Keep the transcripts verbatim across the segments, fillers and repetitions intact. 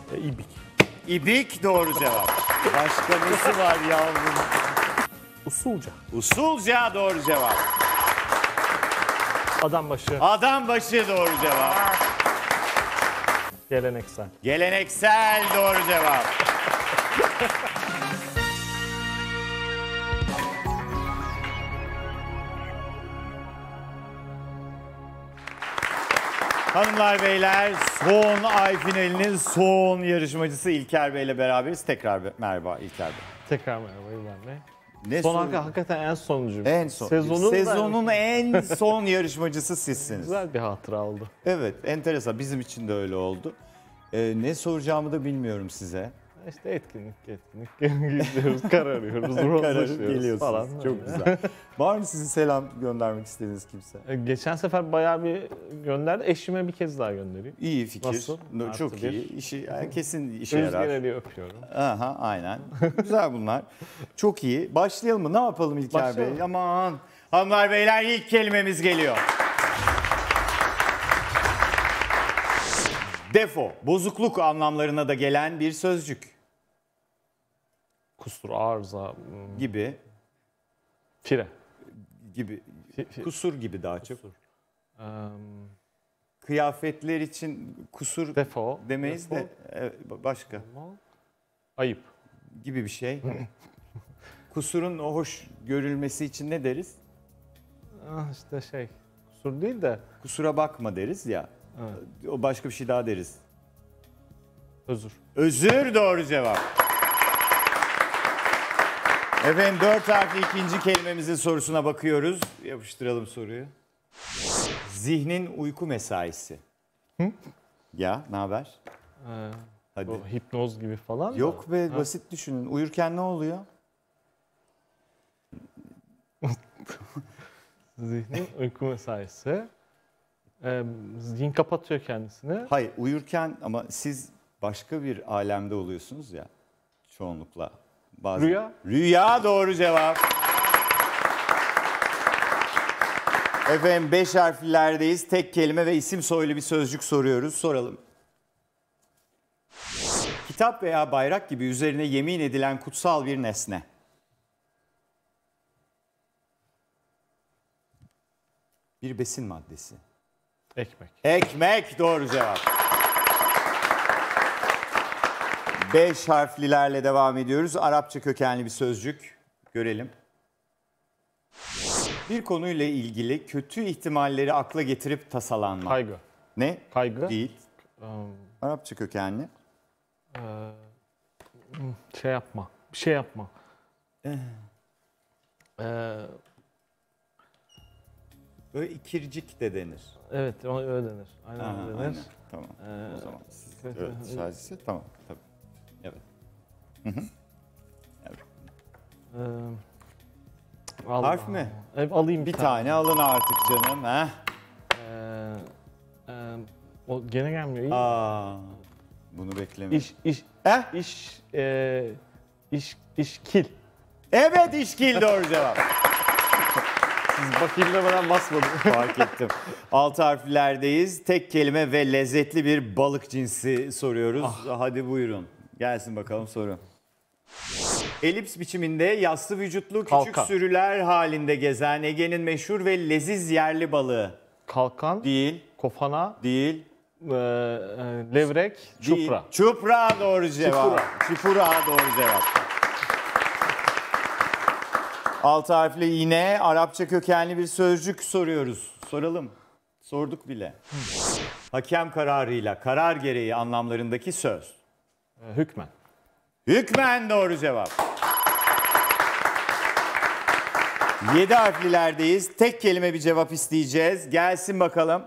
E, İbik. İbik doğru cevap. Başka nesi var yavrum? Usulca. Usulca doğru cevap. Adam başı. Adam başı doğru cevap. Geleneksel. Geleneksel doğru cevap. Hanımlar beyler, son ay finalinin son yarışmacısı İlker Bey ile beraberiz. Tekrar merhaba İlker Bey. Tekrar merhaba İlhan Bey. Ne Son soru- hakikaten, hakikaten en sonuncu. En son. Sezonun, Sezonun en son yarışmacısı sizsiniz. güzel bir hatıra oldu. Evet, enteresan. Bizim için de öyle oldu. Ee, ne soracağımı da bilmiyorum size. İşte etkinlik, etkinlik. Gidiyoruz, kararıyoruz, Kararıp rozlaşıyoruz geliyorsunuz. falan. Çok Öyle. güzel. Var mı sizin selam göndermek istediğiniz kimse? E, Geçen sefer bayağı bir gönderdi. Eşime bir kez daha göndereyim. İyi fikir. Nasıl? No, Çok Artı bir. iyi. İşi, yani kesin işe Özgür yarar. Ali öpüyorum. Aha, aynen. Güzel bunlar. Çok iyi. Başlayalım mı? Ne yapalım İlker Başlayalım. Bey? Aman. Hanımlar beyler ilk kelimemiz geliyor. Defo, bozukluk anlamlarına da gelen bir sözcük Kusur, arıza, hmm, gibi fire. gibi Fi- fi- kusur gibi daha çok. Eee, Kıyafetler için kusur defo. demeyiz defo, de e, başka Ayıp. gibi bir şey. Kusurun o hoş görülmesi için ne deriz? Ah, işte şey, kusur değil de Kusura bakma deriz ya. Evet. O başka bir şey daha deriz. özür. Özür doğru cevap. Efendim dört harfli ikinci kelimemizin sorusuna bakıyoruz. Yapıştıralım soruyu. Zihnin uyku mesaisi. Hı? Ya ne haber? Ee, Hadi. bu hipnoz gibi falan da. Yok be Ha. basit düşünün. Uyurken ne oluyor? Zihnin uyku mesaisi. Ee, zihin kapatıyor kendisini. Hayır uyurken ama siz başka bir alemde oluyorsunuz ya çoğunlukla. Bazen. Rüya. Rüya doğru cevap. Efendim beş harflilerdeyiz. Tek kelime ve isim soylu bir sözcük soruyoruz. Soralım. Kitap veya bayrak gibi üzerine yemin edilen kutsal bir nesne. Bir besin maddesi. Ekmek. Ekmek doğru cevap. Beş harflilerle devam ediyoruz. Arapça kökenli bir sözcük. Görelim. Bir konuyla ilgili kötü ihtimalleri akla getirip tasalanma. Kaygı. Ne? Kaygı. Değil. Ee, Arapça kökenli. e, şey yapma. Bir şey yapma. Ee, Böyle ikircik de denir. evet, ona öyle denir. Aynen Aha, öyle denir. aynen. Tamam. Ee, O zaman siz, kötü- evet, sadece tamam tabii. Evet. Ee, Allah. Harf mi? Evet, alayım Bir tane alın artık canım. Heh. Ee, e, o gene gelmiyor. İyi. Aa, bunu beklemedim. İş, iş, Heh. iş, e, iş, işkil. Evet işkil doğru cevap. Siz bakayım demeden basmadım. Fark ettim. Altı harflerdeyiz. Tek kelime ve lezzetli bir balık cinsi soruyoruz. Hadi buyurun. Gelsin bakalım soru. Elips biçiminde yassı vücutlu küçük Kalkan. sürüler halinde gezen Ege'nin meşhur ve leziz yerli balığı. Kalkan, Değil, kofana, değil, e, e, levrek, değil. çupra. Çupra doğru cevap. Çupra doğru cevap. Altı harfli yine Arapça kökenli bir sözcük soruyoruz. Soralım. Sorduk bile. Hakem kararıyla karar gereği anlamlarındaki söz. E, hükmen. Hükmen doğru cevap. Yedi harflilerdeyiz. Tek kelime bir cevap isteyeceğiz. Gelsin bakalım.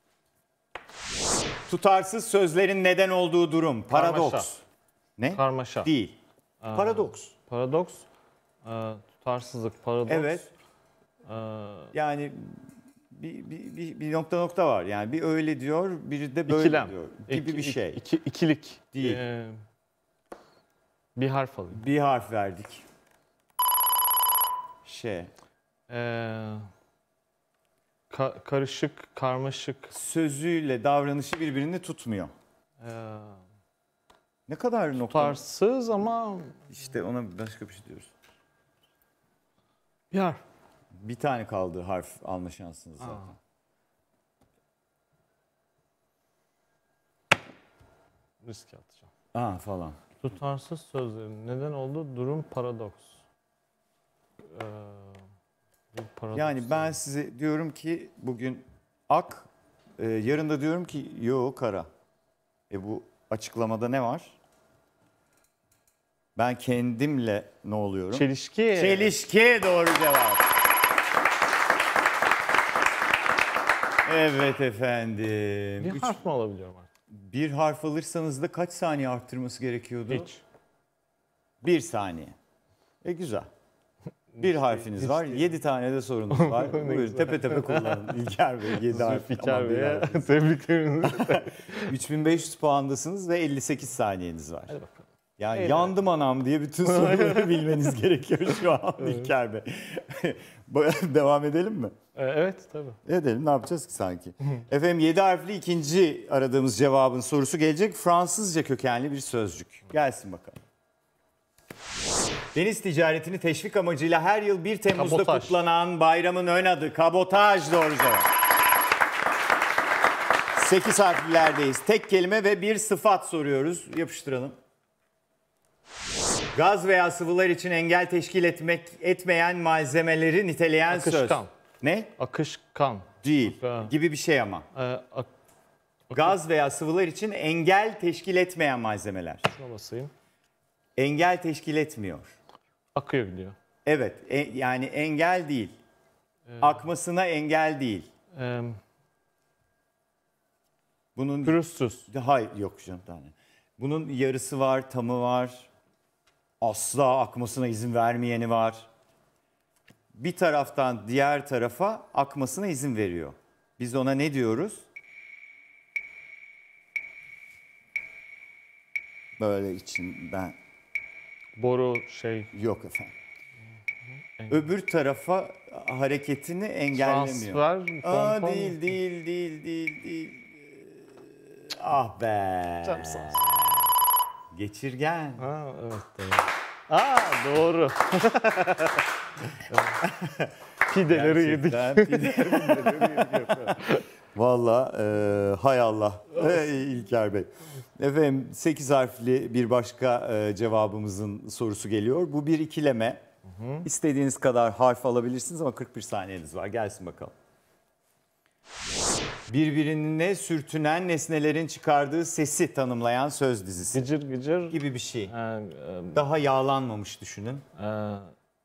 Tutarsız sözlerin neden olduğu durum. Paradoks. Karmaşa. Ne? Karmaşa. Değil. Aa, Paradoks. Paradoks. E, tutarsızlık, paradoks. Evet. E, Yani bir, bir, bir, bir nokta nokta var. Yani bir öyle diyor, biri de böyle ikilem. diyor. Gibi İki- bir şey. iki- ikilik. Değil. E, bir harf alayım. Bir harf verdik. Şey. E, ka- karışık, karmaşık. Sözüyle davranışı birbirini tutmuyor. E, Ne kadar nokta? Tutarsız ama İşte ona başka bir şey diyoruz. bir harf. Bir tane kaldı harf alma şansınız zaten. Aa. Risk atacağım. Aa falan. Tutarsız sözlerin neden olduğu durum paradoks. Ee, bir paradoks Yani ben size diyorum ki bugün ak, e, yarın da diyorum ki yo kara. E bu açıklamada ne var? Ben kendimle ne oluyorum? Çelişki. Çelişki doğru cevap. Evet efendim. Bir Üç- harf mi alabiliyorum artık? bir harf alırsanız da kaç saniye arttırması gerekiyordu? Hiç. Bir saniye. E güzel. Bir harfiniz hiç var. değil. Yedi tane de sorunuz var. Ne Buyurun güzel. tepe tepe kullanın. İlker Bey yedi harf. Zülfikar ama bir Bey'e harf. tebriklerimizi. üç bin beş yüz puandasınız ve elli sekiz saniyeniz var. Hadi bakalım. Ya Eyle. yandım anam diye bütün soruları bilmeniz gerekiyor şu an İlker Bey. Devam edelim mi? Ee, evet tabii. Edelim, ne yapacağız ki sanki? Efendim yedi harfli ikinci aradığımız cevabın sorusu gelecek. Fransızca kökenli bir sözcük. Gelsin bakalım. Deniz ticaretini teşvik amacıyla her yıl bir Temmuz'da Kabotaj. kutlanan bayramın ön adı kabotaj doğru cevap. sekiz harflilerdeyiz. Tek kelime ve bir sıfat soruyoruz. Yapıştıralım. Gaz veya sıvılar için engel teşkil etmek etmeyen malzemeleri niteleyen söz. Akışkan. Ne? Akışkan. Değil. Akı- Gibi bir şey ama. Ee, ak- Gaz veya sıvılar için engel teşkil etmeyen malzemeler. şuna basayım. Engel teşkil etmiyor. Akıyor gidiyor. Evet, e- yani engel değil. Akmasına engel değil. Ee, Bunun pürüzsüz. hayır yok canım tane. Bunun yarısı var, tamı var. Asla akmasına izin vermeyeni var. Bir taraftan diğer tarafa akmasına izin veriyor. Biz ona ne diyoruz? Böyle içinden Boru şey. yok efendim. Öbür tarafa hareketini engellemiyor. Transfer. Aa, pompon. değil, değil, değil, değil, değil. Ah be. Canım sağ olsun. Geçirgen. Ha, evet doğru. Aa doğru. Pideleri yedik. Gerçekten pideleri yedik. Valla e, hay Allah e, İlker Bey. Efendim sekiz harfli bir başka e, cevabımızın sorusu geliyor. Bu bir ikileme. Hı hı. İstediğiniz kadar harf alabilirsiniz ama kırk bir saniyeniz var. Gelsin bakalım. Birbirine sürtünen nesnelerin çıkardığı sesi tanımlayan söz dizisi Gıcır gıcır. gibi bir şey. Ee, e, Daha yağlanmamış düşünün. e,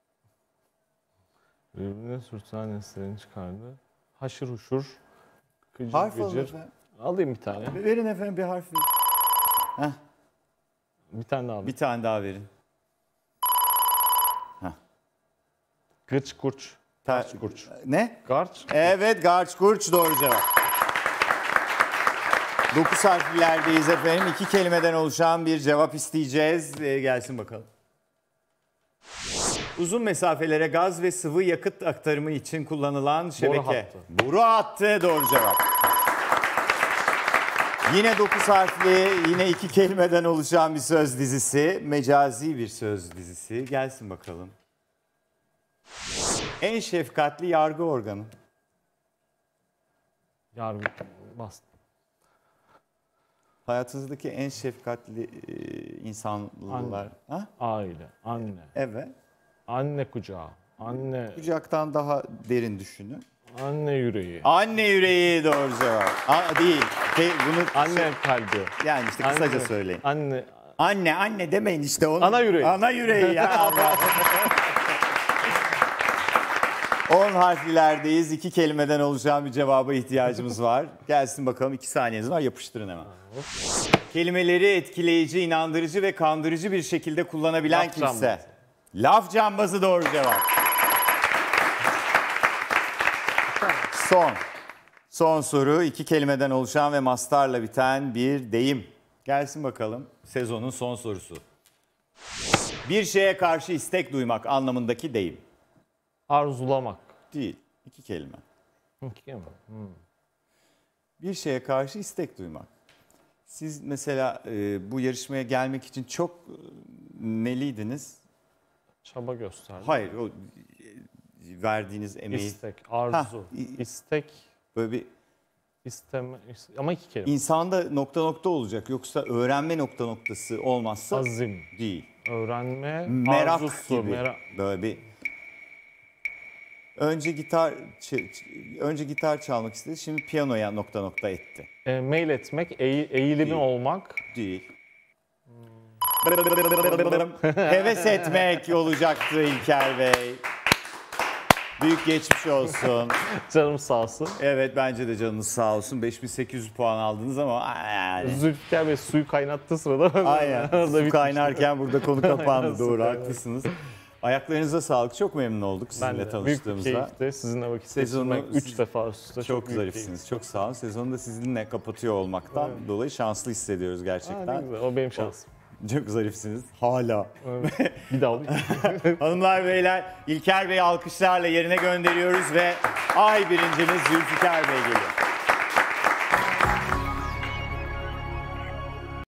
birbirine sürtünen nesnelerin çıkardı. Haşır huşur. Gıcır Harf alın gıcır. efendim. Alayım bir tane. Verin efendim bir harf verin. Heh, Bir tane daha alayım. bir tane daha verin. Gıç kurç. Ta- Garç kurç. Ne? Garç. Evet, Garç Kurç doğru cevap. Dokuz harflilerdeyiz efendim. İki kelimeden oluşan bir cevap isteyeceğiz. Ee, gelsin bakalım. Uzun mesafelere gaz ve sıvı yakıt aktarımı için kullanılan şebeke. hattı. Boru hattı doğru cevap. Yine dokuz harfli, yine iki kelimeden oluşan bir söz dizisi. Mecazi bir söz dizisi. Gelsin bakalım. En şefkatli yargı organı. Yargı bas. Hayatınızdaki en şefkatli e, insanlar. Ha? Aile, anne. Evet. Anne kucağı. Anne, Kucaktan daha derin düşünün. anne yüreği. Anne yüreği doğru cevap. A, değil. Şey, bunu Anne kalbi. yani işte kısaca Anne, söyleyin. Anne, Anne anne demeyin işte onu. Ana yüreği. Ana yüreği ya. Allah. on harflilerdeyiz. İki kelimeden oluşan bir cevaba ihtiyacımız var. Gelsin bakalım, iki saniyeniz var. Yapıştırın hemen. Kelimeleri etkileyici, inandırıcı ve kandırıcı bir şekilde kullanabilen Laf kimse. cambazı. Laf cambazı doğru cevap. Son. Son soru. İki kelimeden oluşan ve mastarla biten bir deyim. Gelsin bakalım. Sezonun son sorusu. Bir şeye karşı istek duymak anlamındaki deyim. arzulamak. Değil. İki kelime. İki mi? Hmm. Bir şeye karşı istek duymak. Siz mesela e, bu yarışmaya gelmek için çok e, neliydiniz? Çaba gösterdim. Hayır, o e, verdiğiniz emeği. İstek, arzu, Hah, istek, Böyle bir isteme, is- ama iki kelime. insanda nokta nokta olacak. Yoksa öğrenme nokta noktası olmazsa Azim, değil. öğrenme, Merak arzusu, gibi. merak. Böyle bir önce gitar ç- ç- önce gitar çalmak istedi. Şimdi piyanoya nokta nokta etti. E, mail etmek, eğ- eğilimi Değil. olmak. Değil. Heves etmek olacaktı İlker Bey. Büyük geçmiş olsun. Canım sağ olsun. Evet, bence de canınız sağ olsun. beş bin sekiz yüz puan aldınız ama yani. Zülfikar Bey suyu kaynattığı sırada Aynen. orada Su bitmişti. kaynarken burada konu Aynen, kapandı. su Doğru, kaynar. haklısınız. Ayaklarınıza sağlık. Çok memnun olduk Ben sizinle de büyük bir tanıştığımızda. keyifti. Sizinle vakit Sezonu geçirmek üç siz- defa üst üste Çok büyük zarifsiniz. Çok sağ olun. Sezonu da sizinle kapatıyor olmaktan Evet. dolayı şanslı hissediyoruz keyif. Aa, gerçekten. ne güzel. O benim şansım. Çok zarifsiniz. Hala. Evet. Bir daha alayım. Hanımlar beyler, İlker Bey'i alkışlarla yerine gönderiyoruz ve ay birincimiz Zülfikar Bey geliyor.